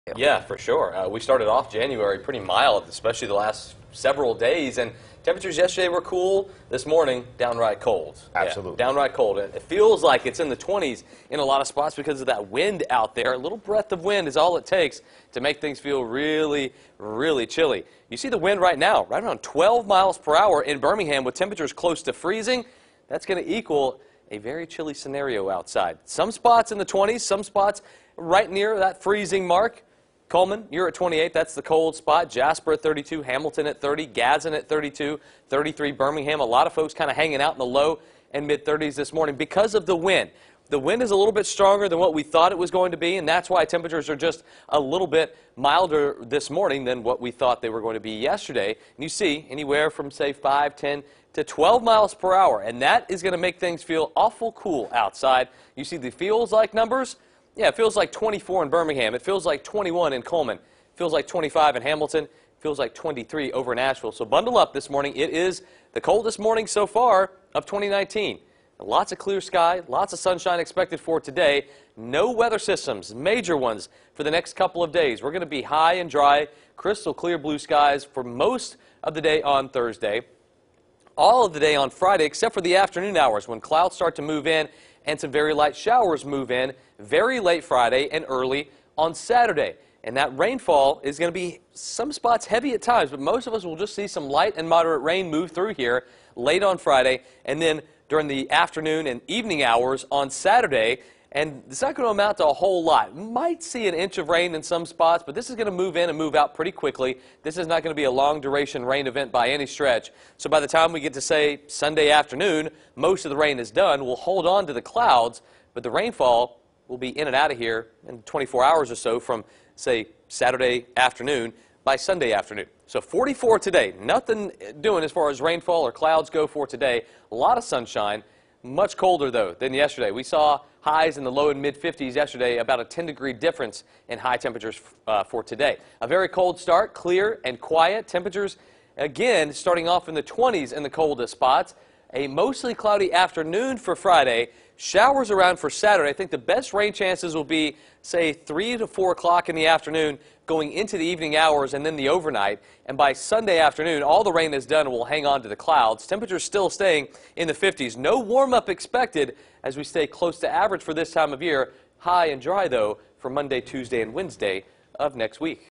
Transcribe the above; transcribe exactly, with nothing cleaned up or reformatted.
Yeah, for sure. Uh, we started off January pretty mild, especially the last several days, and temperatures yesterday were cool. This morning, downright cold. Absolutely. Yeah, downright cold. And it feels like it's in the twenties in a lot of spots because of that wind out there. A little breath of wind is all it takes to make things feel really, really chilly. You see the wind right now, right around twelve miles per hour in Birmingham with temperatures close to freezing. That's going to equal a very chilly scenario outside. Some spots in the twenties, some spots right near that freezing mark. Coleman, you're at twenty-eight. That's the cold spot. Jasper at thirty-two. Hamilton at thirty. Gadsden at thirty-two. thirty-three Birmingham. A lot of folks kind of hanging out in the low and mid thirties this morning because of the wind. The wind is a little bit stronger than what we thought it was going to be, and that's why temperatures are just a little bit milder this morning than what we thought they were going to be yesterday. And you see anywhere from, say, five, ten to twelve miles per hour, and that is going to make things feel awful cool outside. You see the feels like numbers. Yeah, it feels like twenty-four in Birmingham. It feels like twenty-one in Coleman. It feels like twenty-five in Hamilton. It feels like twenty-three over in Asheville. So bundle up this morning. It is the coldest morning so far of twenty nineteen. Lots of clear sky, lots of sunshine expected for today. No weather systems, major ones for the next couple of days. We're going to be high and dry, crystal clear blue skies for most of the day on Thursday. All of the day on Friday, except for the afternoon hours when clouds start to move in and some very light showers move in very late Friday and early on Saturday. And that rainfall is going to be some spots heavy at times, but most of us will just see some light and moderate rain move through here late on Friday and then during the afternoon and evening hours on Saturday. And it's not going to amount to a whole lot. Might see an inch of rain in some spots, but this is going to move in and move out pretty quickly. This is not going to be a long duration rain event by any stretch. So by the time we get to, say, Sunday afternoon, most of the rain is done. We'll hold on to the clouds, but the rainfall will be in and out of here in twenty-four hours or so from, say, Saturday afternoon by Sunday afternoon. So forty-four today. Nothing doing as far as rainfall or clouds go for today. A lot of sunshine. Much colder, though, than yesterday. We saw highs in the low and mid fifties yesterday, about a ten degree difference in high temperatures uh, for today. A very cold start, clear and quiet. Temperatures, again, starting off in the twenties in the coldest spots. A mostly cloudy afternoon for Friday. Showers around for Saturday. I think the best rain chances will be, say, three to four o'clock in the afternoon going into the evening hours and then the overnight. And by Sunday afternoon, all the rain is done and will hang on to the clouds. Temperatures still staying in the fifties. No warm-up expected as we stay close to average for this time of year. High and dry, though, for Monday, Tuesday, and Wednesday of next week.